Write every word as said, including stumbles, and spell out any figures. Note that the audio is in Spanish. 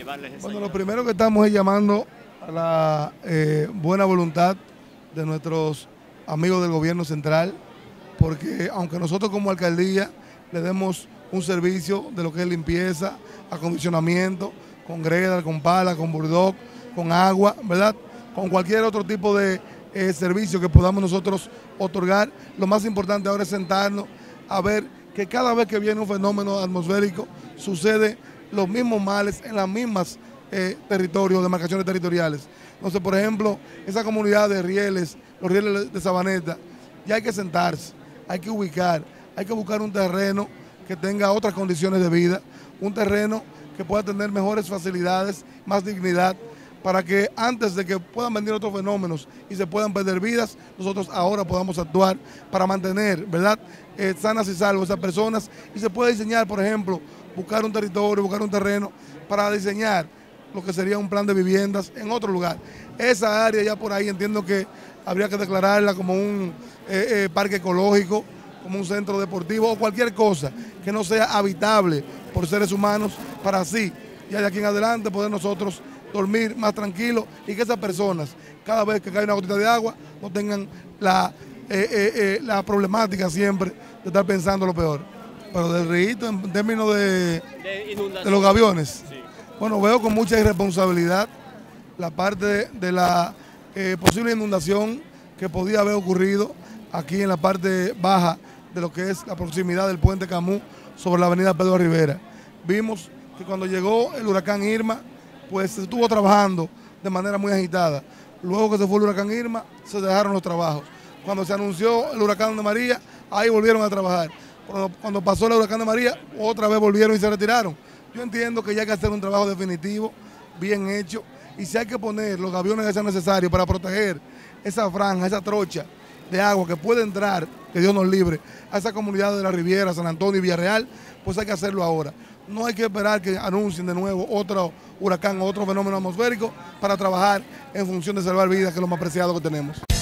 llevarles esa Bueno, ayuda? lo primero que estamos es llamando a la eh, buena voluntad de nuestros amigos del gobierno central, porque aunque nosotros como alcaldía le demos un servicio de lo que es limpieza, acondicionamiento, con greda, con pala, con bulldog, con agua, ¿verdad? Con cualquier otro tipo de eh, servicio que podamos nosotros otorgar, lo más importante ahora es sentarnos a ver que cada vez que viene un fenómeno atmosférico sucede los mismos males en las mismas eh, territorios, demarcaciones territoriales. Entonces, por ejemplo, esa comunidad de rieles, los rieles de Sabaneta, ya hay que sentarse, hay que ubicar, hay que buscar un terreno que tenga otras condiciones de vida, un terreno que pueda tener mejores facilidades, más dignidad, para que antes de que puedan venir otros fenómenos y se puedan perder vidas, nosotros ahora podamos actuar para mantener, ¿verdad?, eh, sanas y salvas esas personas, y se puede diseñar, por ejemplo, buscar un territorio, buscar un terreno para diseñar lo que sería un plan de viviendas en otro lugar. Esa área ya por ahí entiendo que habría que declararla como un eh, eh, parque ecológico, como un centro deportivo o cualquier cosa que no sea habitable por seres humanos, para así, ya de aquí en adelante, poder nosotros dormir más tranquilos y que esas personas, cada vez que cae una gotita de agua, no tengan la, eh, eh, eh, la problemática siempre de estar pensando lo peor. Pero del río, en términos de, De, de los gaviones, sí. Bueno, veo con mucha irresponsabilidad la parte de, de la eh, posible inundación que podía haber ocurrido aquí en la parte baja de lo que es la proximidad del puente Camus sobre la avenida Pedro Rivera. Vimos que cuando llegó el huracán Irma, pues se estuvo trabajando de manera muy agitada. Luego que se fue el huracán Irma, se dejaron los trabajos. Cuando se anunció el huracán de María, ahí volvieron a trabajar. Cuando, cuando pasó el huracán de María, otra vez volvieron y se retiraron. Yo entiendo que ya hay que hacer un trabajo definitivo, bien hecho, y si hay que poner los gaviones que sean necesarios para proteger esa franja, esa trocha de agua que puede entrar, que Dios nos libre, a esa comunidad de la Riviera, San Antonio y Villarreal, pues hay que hacerlo ahora. No hay que esperar que anuncien de nuevo otro huracán o otro fenómeno atmosférico para trabajar en función de salvar vidas, que es lo más preciado que tenemos.